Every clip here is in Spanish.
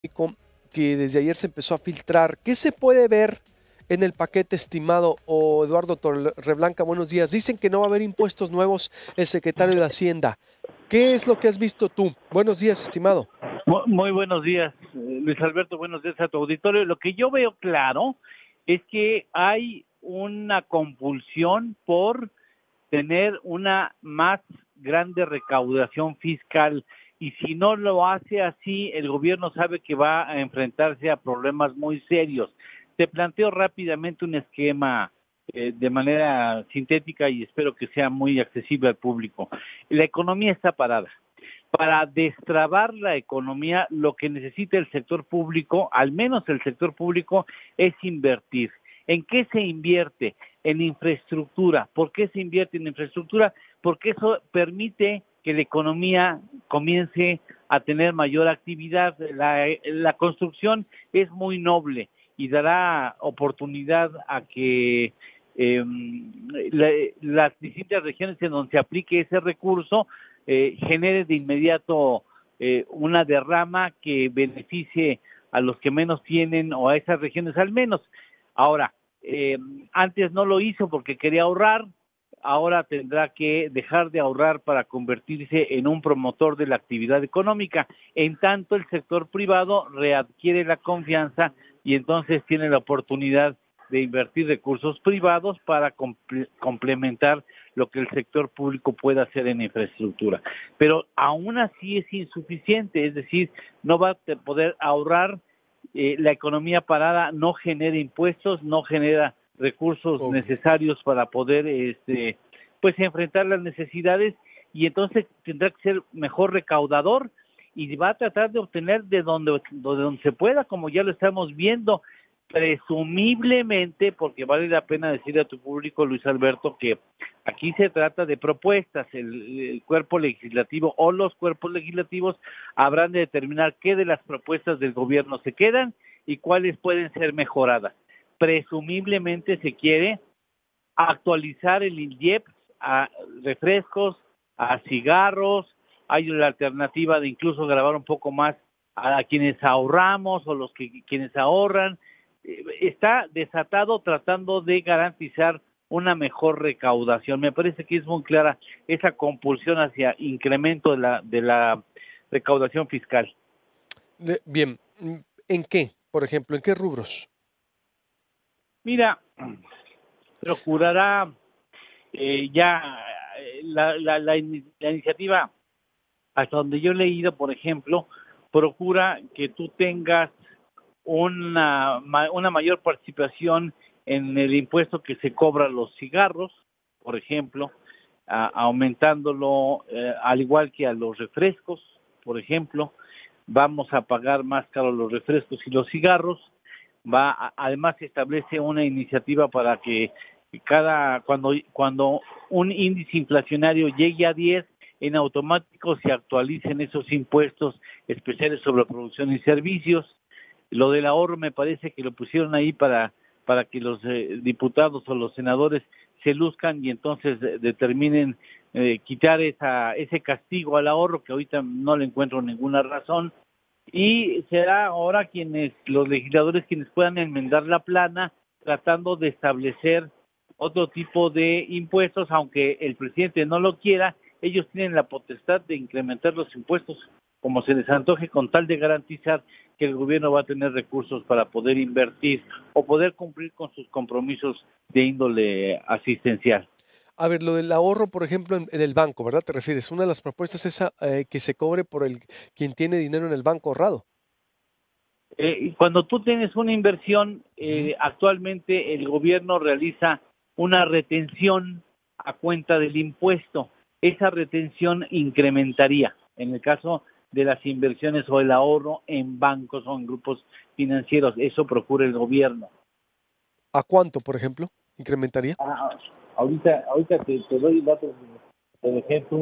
que desde ayer se empezó a filtrar. ¿Qué se puede ver en el paquete, estimado Eduardo Torreblanca? Buenos días. Dicen que no va a haber impuestos nuevos el secretario de Hacienda. ¿Qué es lo que has visto tú? Buenos días, estimado. Muy buenos días, Luis Alberto, buenos días a tu auditorio. Lo que yo veo claro es que hay una compulsión por tener una más grande recaudación fiscal, y si no lo hace así, el gobierno sabe que va a enfrentarse a problemas muy serios. Te planteo rápidamente un esquema de manera sintética y espero que sea muy accesible al público. La economía está parada. Para destrabar la economía, lo que necesita el sector público, al menos el sector público, es invertir. ¿En qué se invierte? En infraestructura. ¿Por qué se invierte en infraestructura? Porque eso permite que la economía comience a tener mayor actividad. La construcción es muy noble y dará oportunidad a que las distintas regiones en donde se aplique ese recurso genere de inmediato una derrama que beneficie a los que menos tienen o a esas regiones al menos. Ahora, antes no lo hizo porque quería ahorrar, ahora tendrá que dejar de ahorrar para convertirse en un promotor de la actividad económica. En tanto, el sector privado readquiere la confianza y entonces tiene la oportunidad de invertir recursos privados para complementar lo que el sector público pueda hacer en infraestructura. Pero aún así es insuficiente, es decir, no va a poder ahorrar, la economía parada no genera impuestos, no genera recursos necesarios para poder pues enfrentar las necesidades, y entonces tendrá que ser mejor recaudador y va a tratar de obtener de donde se pueda, como ya lo estamos viendo. Presumiblemente, porque vale la pena decirle a tu público, Luis Alberto, que aquí se trata de propuestas. El cuerpo legislativo o los cuerpos legislativos habrán de determinar qué de las propuestas del gobierno se quedan y cuáles pueden ser mejoradas. Presumiblemente se quiere actualizar el INDIEP a refrescos, a cigarros. Hay la alternativa de incluso grabar un poco más a quienes ahorramos o quienes ahorran. Está desatado tratando de garantizar una mejor recaudación. Me parece que es muy clara esa compulsión hacia incremento de la recaudación fiscal. Bien, ¿en qué? Por ejemplo, ¿en qué rubros? Mira, procurará la iniciativa, hasta donde yo he leído, por ejemplo, procura que tú tengas una mayor participación en el impuesto que se cobra a los cigarros, por ejemplo, aumentándolo al igual que a los refrescos, por ejemplo. Vamos a pagar más caro los refrescos y los cigarros. Además se establece una iniciativa para que cuando un índice inflacionario llegue a 10, en automático se actualicen esos impuestos especiales sobre producción y servicios. Lo del ahorro me parece que lo pusieron ahí para que los diputados o los senadores se luzcan y entonces determinen quitar ese castigo al ahorro, que ahorita no le encuentro ninguna razón. Y será ahora los legisladores quienes puedan enmendar la plana, tratando de establecer otro tipo de impuestos, aunque el presidente no lo quiera. Ellos tienen la potestad de incrementar los impuestos como se les antoje, con tal de garantizar que el gobierno va a tener recursos para poder invertir o poder cumplir con sus compromisos de índole asistencial. A ver, lo del ahorro, por ejemplo, en el banco, ¿verdad? ¿Te refieres? Una de las propuestas es que se cobre por quien tiene dinero en el banco ahorrado. Cuando tú tienes una inversión, actualmente el gobierno realiza una retención a cuenta del impuesto. Esa retención incrementaría en el caso de las inversiones o el ahorro en bancos o en grupos financieros. Eso procura el gobierno. ¿A cuánto, por ejemplo, incrementaría? Ahorita te doy datos. Por ejemplo,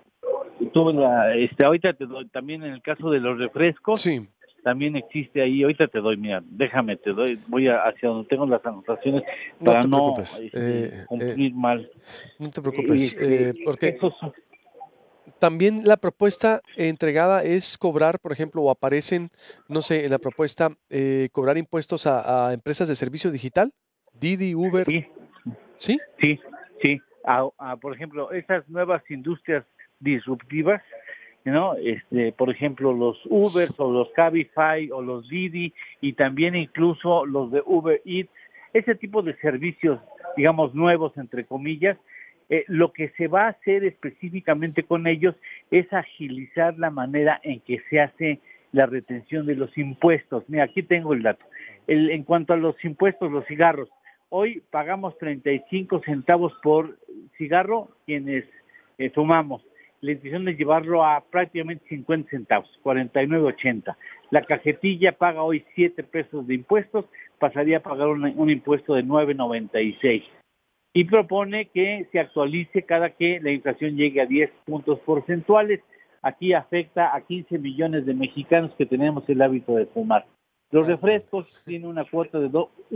ahorita te doy también en el caso de los refrescos. Sí. También existe ahí, ahorita te doy, mira, déjame, voy hacia donde tengo las anotaciones No para te no preocupes. cumplir mal. No te preocupes, porque También la propuesta entregada es cobrar, por ejemplo, o aparecen, no sé, en la propuesta, cobrar impuestos a empresas de servicio digital, Didi, Uber, Sí, ¿sí? sí, sí. Por ejemplo, esas nuevas industrias disruptivas, ¿no? Por ejemplo, los Ubers o los Cabify o los Didi y también incluso los de Uber Eats, ese tipo de servicios, digamos, nuevos, entre comillas, lo que se va a hacer específicamente con ellos es agilizar la manera en que se hace la retención de los impuestos. Mira, aquí tengo el dato. En cuanto a los impuestos, los cigarros, hoy pagamos 35 centavos por cigarro quienes fumamos. La intención es llevarlo a prácticamente 50 centavos, 49.80. La cajetilla paga hoy 7 pesos de impuestos, pasaría a pagar un impuesto de 9.96. Y propone que se actualice cada que la inflación llegue a 10 puntos porcentuales. Aquí afecta a 15 millones de mexicanos que tenemos el hábito de fumar. Los refrescos tienen una cuota de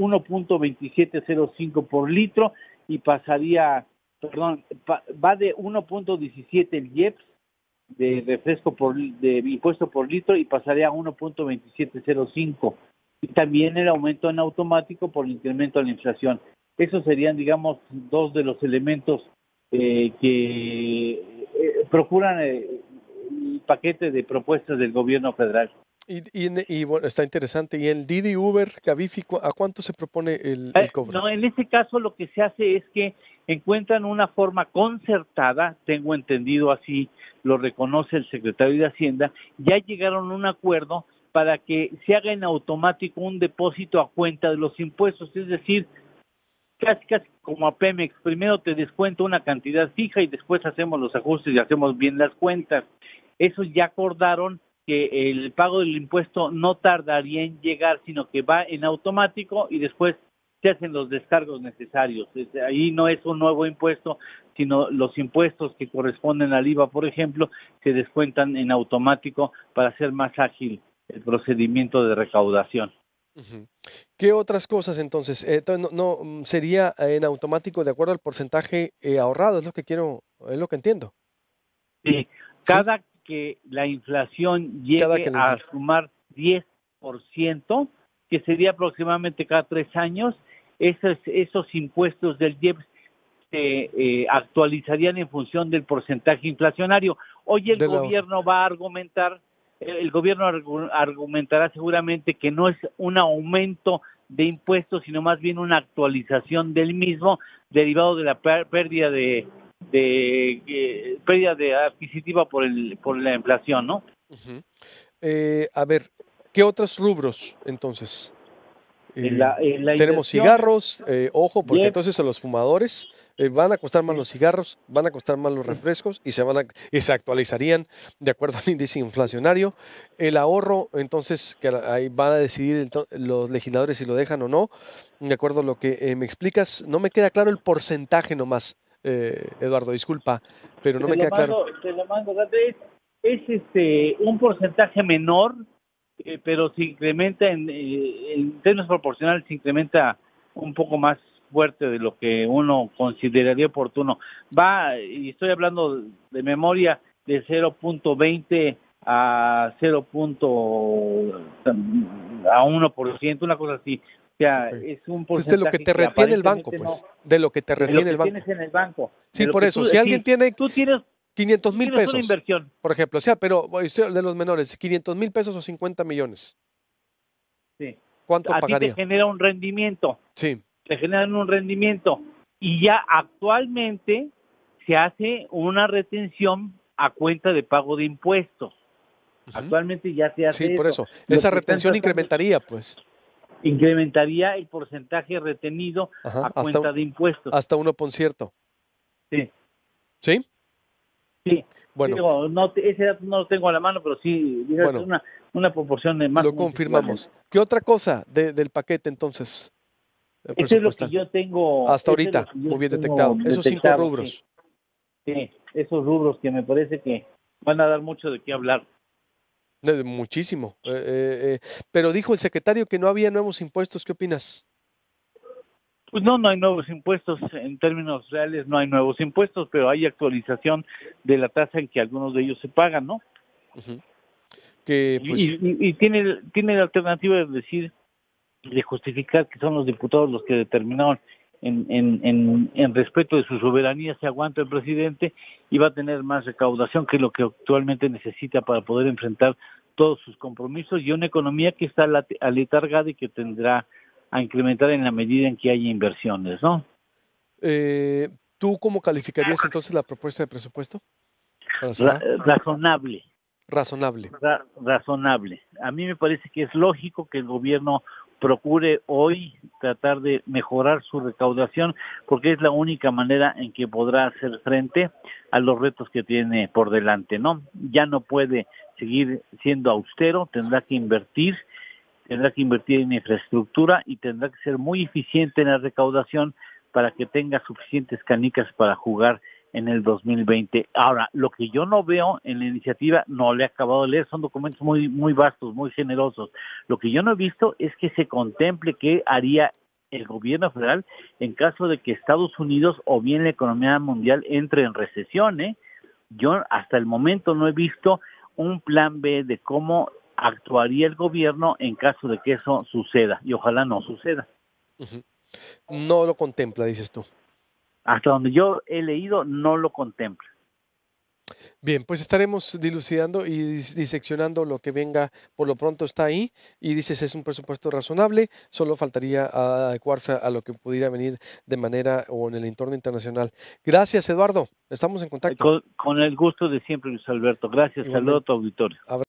1.2705 por litro y pasaría, va de 1.17 el IEPS de refresco de impuesto por litro y pasaría a 1.2705. Y también el aumento en automático por el incremento de la inflación. Esos serían, digamos, dos de los elementos que procuran el paquete de propuestas del gobierno federal. Y bueno, está interesante. ¿Y el Didi, Uber, Cabify, a cuánto se propone el cobro? No, en este caso lo que se hace es que encuentran una forma concertada, tengo entendido así, lo reconoce el secretario de Hacienda, ya llegaron a un acuerdo para que se haga en automático un depósito a cuenta de los impuestos, es decir, casi como a Pemex, primero te descuento una cantidad fija y después hacemos los ajustes y hacemos bien las cuentas. Eso ya acordaron que el pago del impuesto no tardaría en llegar, sino que va en automático y después se hacen los descargos necesarios. Ahí no es un nuevo impuesto, sino los impuestos que corresponden al IVA, por ejemplo, se descuentan en automático para hacer más ágil el procedimiento de recaudación. Ujú. ¿Qué otras cosas entonces? Sería en automático de acuerdo al porcentaje ahorrado, es lo que entiendo. Sí, ¿Sí? cada que la inflación Cada llegue que la a inflación. sumar 10%, que sería aproximadamente cada 3 años, esos impuestos del IEPS se actualizarían en función del porcentaje inflacionario. Hoy el Del ahorro. gobierno va a argumentar, el gobierno argumentará seguramente que no es un aumento de impuestos, sino más bien una actualización del mismo, derivado de la pérdida pérdida de adquisitiva por la inflación, ¿no? Ujú. A ver, ¿qué otros rubros entonces? La Tenemos inversión, cigarros, ojo, porque IEPS, entonces a los fumadores van a costar más los cigarros, van a costar más los refrescos y se actualizarían de acuerdo al índice inflacionario. El ahorro, entonces, que ahí van a decidir los legisladores si lo dejan o no. De acuerdo a lo que me explicas, no me queda claro el porcentaje nomás, Eduardo, disculpa, pero no me queda claro. te lo mando, es un porcentaje menor, pero se incrementa en términos proporcionales, se incrementa un poco más fuerte de lo que uno consideraría oportuno. Y estoy hablando de memoria, de 0.20 a 1%, una cosa así. O sea, Ok. es un Es de lo que porcentaje te que retiene el banco, aparentemente no, pues, de lo que te de lo retiene que el tienes banco. en el banco, de Sí, lo por que eso, si alguien sí, tiene tú tienes 500,000 una pesos, inversión. por ejemplo, o sea, pero estoy de los menores, 500,000 pesos o 50 millones, Sí. ¿cuánto A ti te pagaría? genera un rendimiento, Sí. te generan un rendimiento y ya actualmente se hace una retención a cuenta de pago de impuestos. Ujú. Actualmente ya se Sí, hace por eso. eso. Lo Esa que están retención tratando incrementaría, pues. incrementaría el porcentaje retenido Ajá, a cuenta de impuestos. hasta uno por cierto. Sí, ¿Sí? sí. Bueno, Digo, no, ese dato no lo tengo a la mano, pero sí, es bueno, una proporción de más lo o menos equivalente. confirmamos. ¿Qué otra cosa del paquete entonces Eso es lo que presupuestal? yo tengo, Hasta eso es lo ahorita, que yo muy bien tengo detectado. Esos 5 detectado, sí. rubros. Sí, esos rubros que me parece que van a dar mucho de qué hablar. Muchísimo. Pero dijo el secretario que no había nuevos impuestos. ¿Qué opinas? Pues no, no hay nuevos impuestos, en términos reales no hay nuevos impuestos, pero hay actualización de la tasa en que algunos de ellos se pagan, ¿no? Ujú. Que pues Y tiene la alternativa de decir, de justificar que son los diputados los que determinaron en respeto de su soberanía se aguanta el presidente y va a tener más recaudación que lo que actualmente necesita para poder enfrentar todos sus compromisos y una economía que está aletargada y que tendrá a incrementar en la medida en que haya inversiones, ¿no? ¿Tú cómo calificarías entonces la propuesta de presupuesto para cerrar? Razonable. Razonable. Razonable. A mí me parece que es lógico que el gobierno procure hoy tratar de mejorar su recaudación porque es la única manera en que podrá hacer frente a los retos que tiene por delante, ¿no? Ya no puede seguir siendo austero, tendrá que invertir en infraestructura y tendrá que ser muy eficiente en la recaudación para que tenga suficientes canicas para jugar en el 2020. Ahora, lo que yo no veo en la iniciativa, no le he acabado de leer, son documentos muy vastos, muy generosos. Lo que yo no he visto es que se contemple qué haría el gobierno federal en caso de que Estados Unidos o bien la economía mundial entre en recesión, ¿eh? Yo hasta el momento no he visto un plan B de cómo actuaría el gobierno en caso de que eso suceda, y ojalá no suceda. Ujú. No lo contempla, dices tú. Hasta donde yo he leído, no lo contempla. Bien, pues estaremos dilucidando y diseccionando lo que venga. Por lo pronto está ahí y dices es un presupuesto razonable, solo faltaría adecuarse a lo que pudiera venir de manera o en el entorno internacional. Gracias, Eduardo. Estamos en contacto. Con el gusto de siempre, Luis Alberto. Gracias, saludo a Igualmente. tu auditorio.